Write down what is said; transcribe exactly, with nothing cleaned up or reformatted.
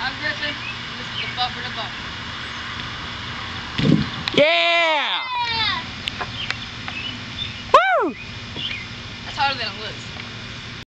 I'm Griffin, and this is the bumper to bumper. Yeah! Yeah! Woo! That's harder than it looks.